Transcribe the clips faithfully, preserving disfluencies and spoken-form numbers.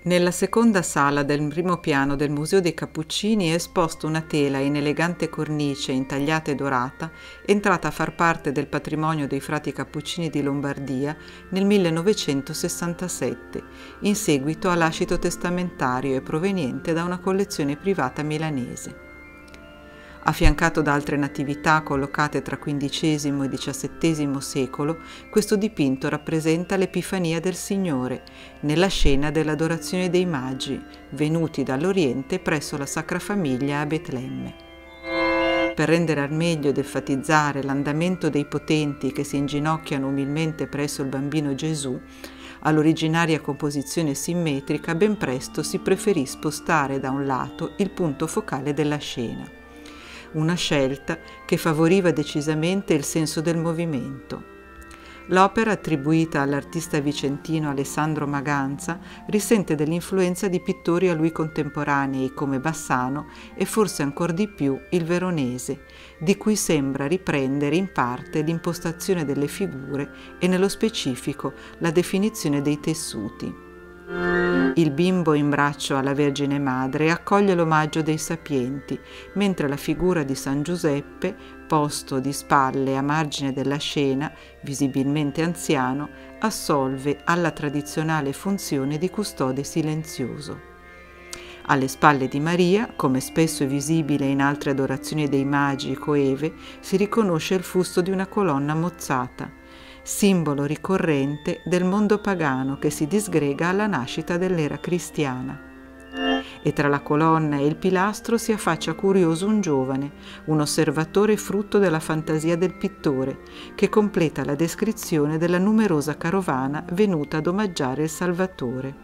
Nella seconda sala del primo piano del Museo dei Cappuccini è esposta una tela in elegante cornice intagliata e dorata, entrata a far parte del patrimonio dei frati cappuccini di Lombardia nel millenovecentosessantasette, in seguito a lascito testamentario e proveniente da una collezione privata milanese. Affiancato da altre natività collocate tra quindicesimo e diciassettesimo secolo, questo dipinto rappresenta l'Epifania del Signore nella scena dell'adorazione dei Magi, venuti dall'Oriente presso la Sacra Famiglia a Betlemme. Per rendere al meglio ed enfatizzare l'andamento dei potenti che si inginocchiano umilmente presso il bambino Gesù, all'originaria composizione simmetrica ben presto si preferì spostare da un lato il punto focale della scena. Una scelta che favoriva decisamente il senso del movimento. L'opera, attribuita all'artista vicentino Alessandro Maganza, risente dell'influenza di pittori a lui contemporanei come Bassano e forse ancor di più il Veronese, di cui sembra riprendere in parte l'impostazione delle figure e nello specifico la definizione dei tessuti. Il bimbo in braccio alla Vergine Madre accoglie l'omaggio dei sapienti, mentre la figura di San Giuseppe, posto di spalle a margine della scena, visibilmente anziano, assolve alla tradizionale funzione di custode silenzioso. Alle spalle di Maria, come spesso è visibile in altre adorazioni dei Magi coeve, si riconosce il fusto di una colonna mozzata, simbolo ricorrente del mondo pagano che si disgrega alla nascita dell'era cristiana. E tra la colonna e il pilastro si affaccia curioso un giovane, un osservatore frutto della fantasia del pittore, che completa la descrizione della numerosa carovana venuta ad omaggiare il Salvatore.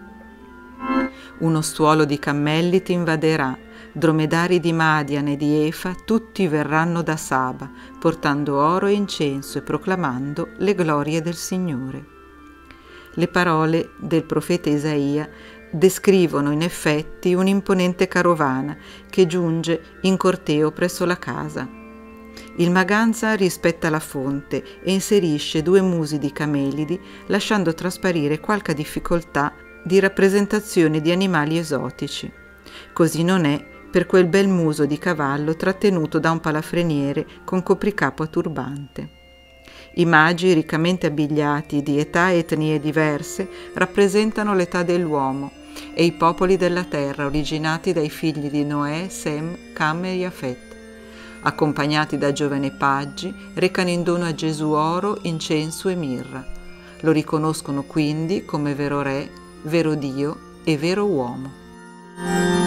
Uno stuolo di cammelli ti invaderà, dromedari di Madian e di Efa, tutti verranno da Saba, portando oro e incenso e proclamando le glorie del Signore. Le parole del profeta Isaia descrivono in effetti un'imponente carovana che giunge in corteo presso la casa. Il Maganza rispetta la fonte e inserisce due musi di camelidi, lasciando trasparire qualche difficoltà di rappresentazione di animali esotici. Così non è per quel bel muso di cavallo trattenuto da un palafreniere con copricapo a turbante. I magi, riccamente abbigliati, di età e etnie diverse, rappresentano l'età dell'uomo e i popoli della terra originati dai figli di Noè, Sem, Cam e Jafet. Accompagnati da giovani paggi, recano in dono a Gesù oro, incenso e mirra. Lo riconoscono quindi come vero re, vero Dio e vero uomo.